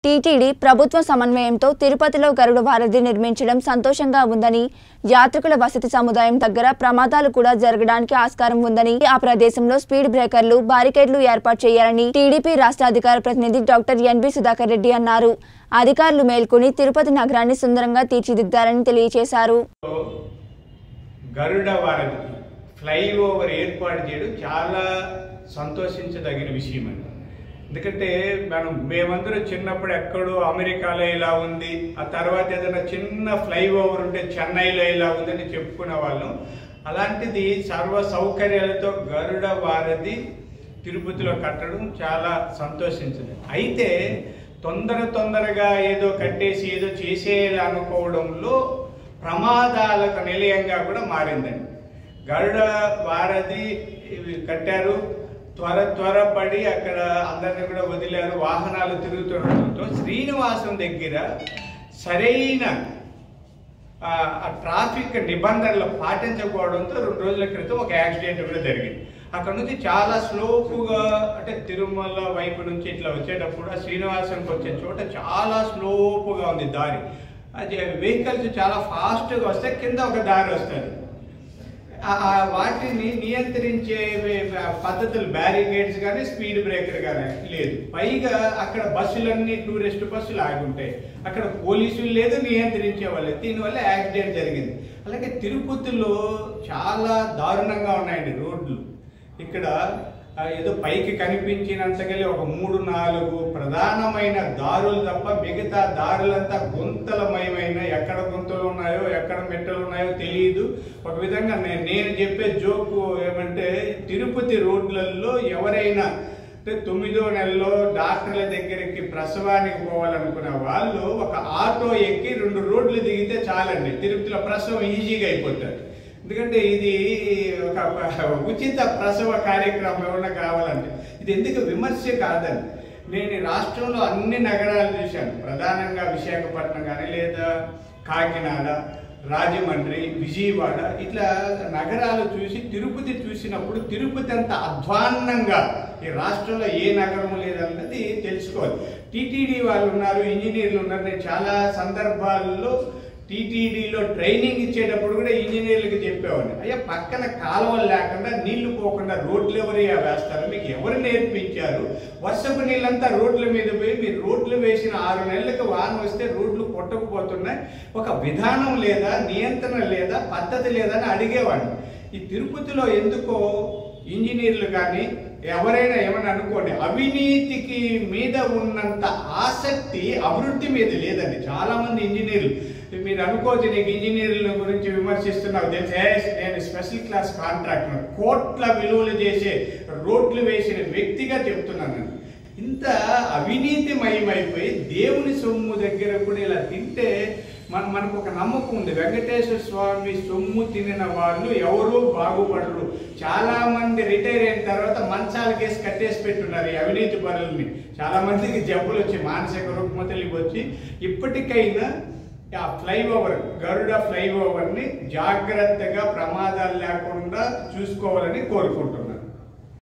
TTD ప్రభుత్వ సమన్వయంతో తిరుపతిలో గరుడ వారధి నిర్మించడం సంతోషంగా ఉందని, యాత్రికుల వసతి సముదాయం దగ్గర ప్రమాదాలు కూడా జరగడానికి ఆస్కారం ఉందని, ఆ ప్రదేశంలో స్పీడ్ బ్రేకర్లు, బారికేడ్లు ఏర్పాటు చేయాలని టీడీపీ రాష్ట్ర అధికార ప్రతినిధి డాక్టర్ ఎన్బి సుధాకర్ రెడ్డి అన్నారు. అధికారులు మేల్కొని తిరుపతి నగరాన్ని సుందరంగా తీర్చిదిద్దారని తెలియజేశారు. గరుడ వారధి ఫ్లైఓవర్ ఏర్పాటు చేయడం చాలా సంతోషించదగిన విషయం అండి. ఎందుకంటే మేమందరూ చిన్నప్పుడు ఎక్కడో అమెరికాలో ఇలా ఉంది, ఆ తర్వాత ఏదైనా చిన్న ఫ్లైఓవర్ ఉంటే చెన్నైలో ఇలా ఉందని చెప్పుకునే వాళ్ళం. అలాంటిది సర్వ సౌకర్యాలతో గరుడ వారధి తిరుపతిలో కట్టడం చాలా సంతోషించింది. అయితే తొందరగా ఏదో కట్టేసి ఏదో చేసేయాలనుకోవడంలో ప్రమాదాలకు నిలయంగా కూడా మారిందండి. గరుడ వారధి కట్టారు, త్వరపడి అక్కడ అందరినీ కూడా వదిలారు. వాహనాలు తిరుగుతుండటంతో శ్రీనివాసం దగ్గర సరైన ట్రాఫిక్ నిబంధనలు పాటించకపోవడంతో 2 రోజుల క్రితం ఒక యాక్సిడెంట్ కూడా జరిగింది. అక్కడ నుంచి చాలా స్లోపుగా, అంటే తిరుమల వైపు నుంచి ఇట్లా వచ్చేటప్పుడు ఆ శ్రీనివాసంకి వచ్చే చోట చాలా స్లోపుగా ఉంది దారి. అది వెహికల్స్ చాలా ఫాస్ట్గా వస్తే కింద ఒక దారి వస్తుంది. వాటిని నియంత్రించే పద్ధతులు బ్యారికేడ్స్ కానీ స్పీడ్ బ్రేకర్ కానీ లేదు. పైగా అక్కడ బస్సులన్నీ టూరిస్ట్ బస్సులు ఆగి ఉంటాయి, అక్కడ పోలీసులు లేదు, నియంత్రించే వాళ్ళు. దీనివల్ల యాక్సిడెంట్ జరిగింది. అలాగే తిరుపతిలో చాలా దారుణంగా ఉన్నాయండి రోడ్లు. ఇక్కడ ఏదో పైకి కనిపించినంతగా ఒక 3-4 ప్రధానమైన దారులు తప్ప మిగతా దారులంతా గుంతలమయమైన, ఎక్కడ గుంతలు ఉన్నాయో ఎక్కడ మెట్టలు ఉన్నాయో తెలియదు. ఒక విధంగా నేను చెప్పే జోకు ఏమంటే, తిరుపతి రోడ్లలో ఎవరైనా 9వ నెలలో డాక్టర్ల దగ్గరికి ప్రసవానికి పోవాలనుకునే వాళ్ళు ఒక ఆటో ఎక్కి 2 రోడ్లు దిగితే చాలండి, తిరుపతిలో ప్రసవం ఈజీగా అయిపోతుంది. ఎందుకంటే ఇది ఒక ఉచిత ప్రసవ కార్యక్రమం ఏమన్నా కావాలంటే. ఇది ఎందుకు విమర్శ కాదండి. నేను రాష్ట్రంలో అన్ని నగరాలు చూశాను, ప్రధానంగా విశాఖపట్నం కానీ లేదా కాకినాడ, రాజమండ్రి, విజయవాడ, ఇట్లా నగరాలు చూసి తిరుపతి చూసినప్పుడు తిరుపతి అంత అధ్వాన్నంగా ఈ రాష్ట్రంలో ఏ నగరం లేదన్నది తెలుసుకోవాలి. టీటీడీ వాళ్ళు ఉన్నారు, ఇంజనీర్లు ఉన్నారు. నేను చాలా సందర్భాల్లో టీటీడీలో ట్రైనింగ్ ఇచ్చేటప్పుడు కూడా ఇంజనీర్లకు చెప్పేవాడిని, అయ్యా పక్కన కాలువలు లేకుండా నీళ్లు పోకుండా రోడ్లు ఎవరైనా వేస్తారు, మీకు ఎవరు నేర్పించారు? వర్షపు నీళ్ళంతా రోడ్ల మీద పోయి మీరు రోడ్లు వేసిన 6 నెలలకు వాన వస్తే రోడ్లు కొట్టకపోతున్నాయి. ఒక విధానం లేదా, నియంత్రణ లేదా, పద్ధతి లేదా అని అడిగేవాడిని. ఈ తిరుపతిలో ఎందుకో ఇంజనీర్లు కానీ ఎవరైనా ఏమని అనుకోండి, అవినీతికి మీద ఉన్నంత ఆసక్తి అభివృద్ధి మీద లేదండి. చాలామంది ఇంజనీర్లు, మీరు అనుకోవచ్చు నీకు ఇంజనీర్ల గురించి విమర్శిస్తున్నావు, నేను స్పెషల్ క్లాస్ కాంట్రాక్టర్, కోట్ల విలువలు చేసే రోడ్లు వేసిన వ్యక్తిగా చెప్తున్నాను. ఇంత అవినీతిమయమైపోయి దేవుని సొమ్ము దగ్గర కూడా ఇలా తింటే మనకు ఒక నమ్మకం ఉంది, వెంకటేశ్వర స్వామి సొమ్ము తినిన వాళ్ళు ఎవరూ బాగుపడరు. చాలా మంది రిటైర్ అయిన తర్వాత మంచాల కేసు కట్టేసి పెట్టున్నారు ఈ అవినీతి పరులని. చాలా మందికి జబ్బులు వచ్చి, మానసిక రుగ్మతలు వచ్చి. ఇప్పటికైనా ఆ ఫ్లైఓవర్, గరుడ ఫ్లైఓవర్ని జాగ్రత్తగా ప్రమాదాలు లేకుండా చూసుకోవాలని కోరుకుంటున్నాను.